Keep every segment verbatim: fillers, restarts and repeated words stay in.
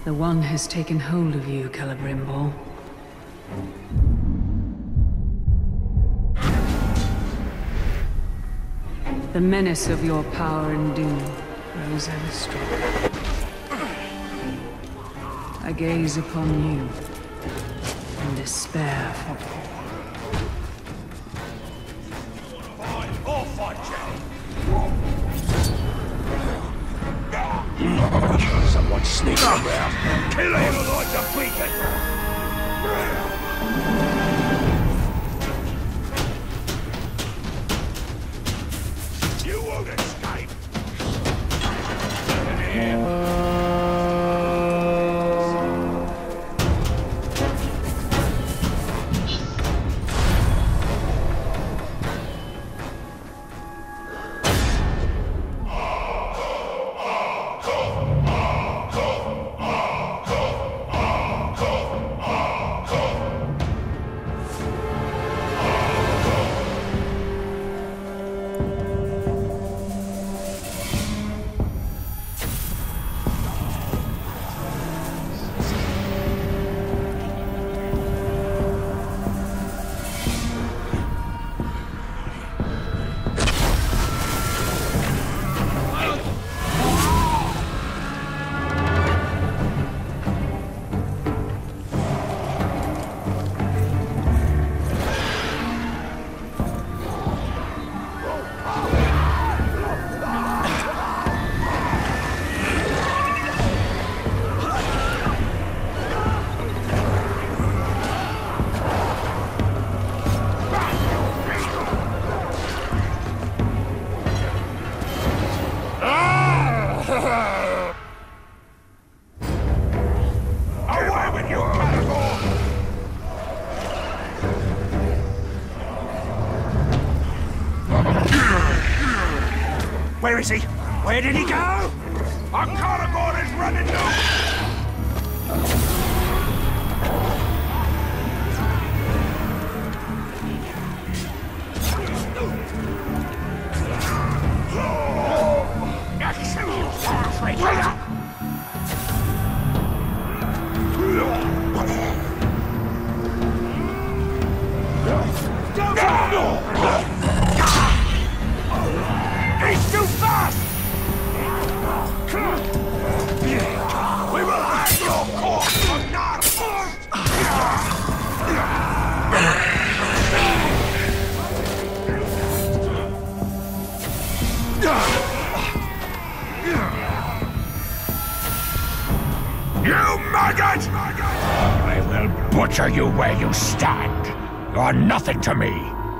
The One has taken hold of you, Celebrimbor. The menace of your power and doom grows ever stronger. I gaze upon you and despair for I'll fight you! Someone sneaking around! Kill him! Like a beacon! You won't escape! Where is he? Where did he go? Our Caragor is running loose! He's too fast! We will hang your corpse on Narcos! You maggot! I will butcher you where you stand. You are nothing to me.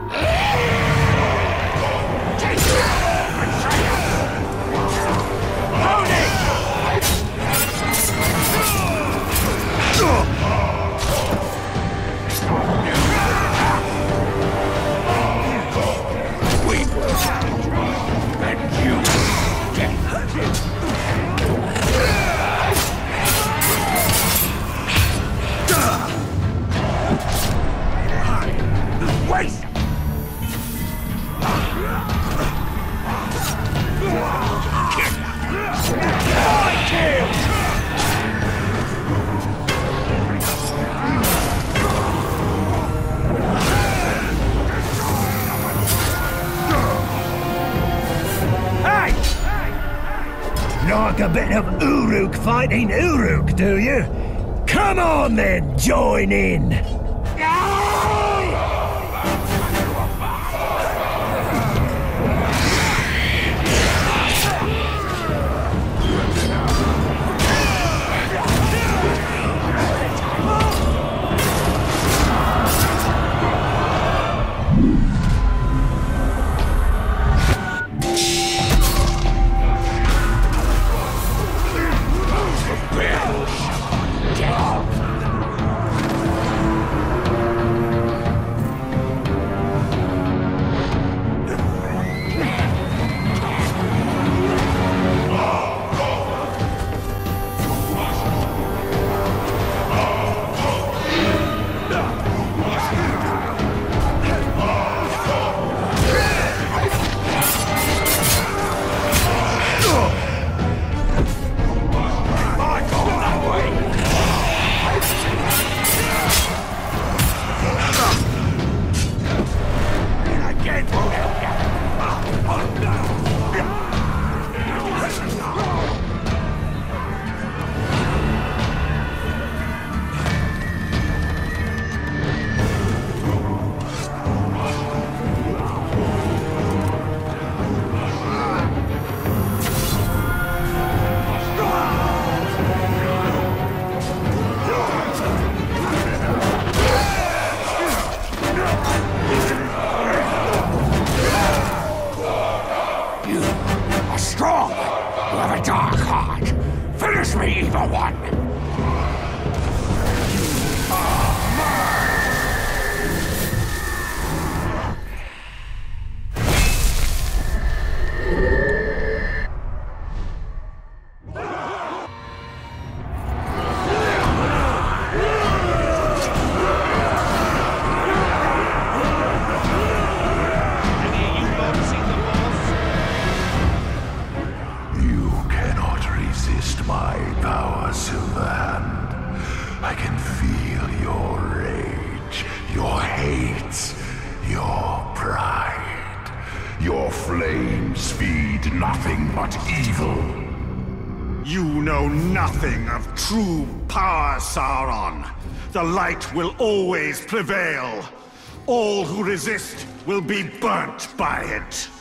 Like a bit of Uruk fighting Uruk, do you? Come on then, join in! card! Finish me, Evil One! My power, Silverhand. I can feel your rage, your hate, your pride. Your flames feed nothing but evil. You know nothing of true power, Sauron. The light will always prevail. All who resist will be burnt by it.